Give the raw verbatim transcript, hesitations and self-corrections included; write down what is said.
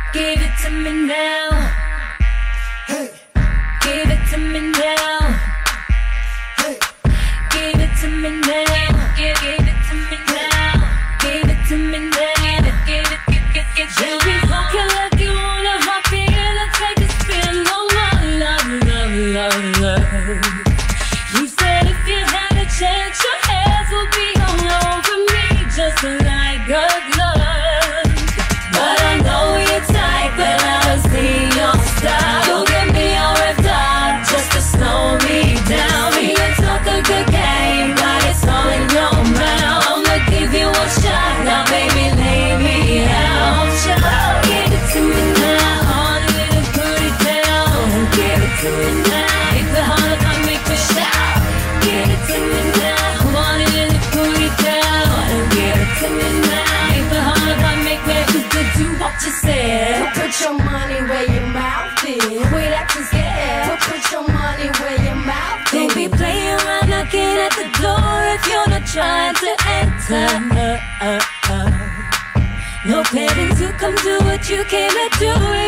Give it to me now. Hey. Give it to me now. Hey. Give it to me now. Give, give it to me now. Give it to me now. Give it, give, give, give, give it. Walking like you wanna hop in and take a spin. Oh, love, love, love, love, love. You said if you had a chance, your hands would be all over me, just like a glove. But I know you're tight, but I don't see your style. You'll get me all revved up just to slow me down. Me and talk a good game, but it's all in your mouth. I'ma give you a shot, now baby lay me out. Give it to me now, all the little put it down. Give it to me now, if the heart I make me shout. Give it to me now, all the little put it down. Give it to me now, if the heart I make me do, do, do what you said. Put your money where your mouth is. Quit acting scared. Put, put your money where your mouth is. Don't be playing around knocking at the door if you're not trying to enter. uh, uh, uh. No petting to come do what you came to do.